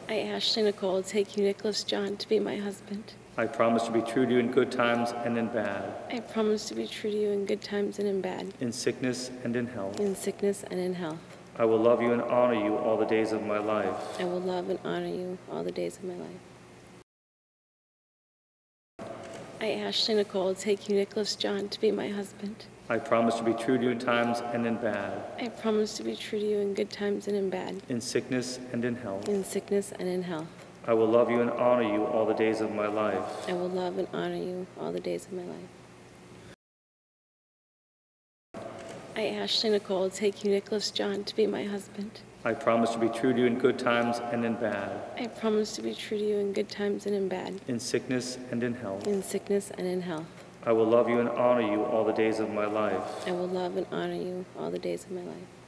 I, Ashley Nicole, take you, Nicholas John, to be my husband. I promise to be true to you in good times and in bad, I promise to be true to you in good times and in bad, in sickness and in health. in sickness and in health. I will love you and honor you all the days of my life. I will love and honor you all the days of my life. I, Ashley Nicole, take you, Nicholas John, to be my husband. I promise to be true to you in times and in bad, I promise to be true to you in good times and in bad, in sickness and in health. in sickness and in health. I will love you and honor you all the days of my life. I will love and honor you all the days of my life. I, Ashley Nicole, take you, Nicholas John, to be my husband. I promise to be true to you in good times and in bad, I promise to be true to you in good times and in bad, in sickness and in health. in sickness and in health. I will love you and honor you all the days of my life. I will love and honor you all the days of my life.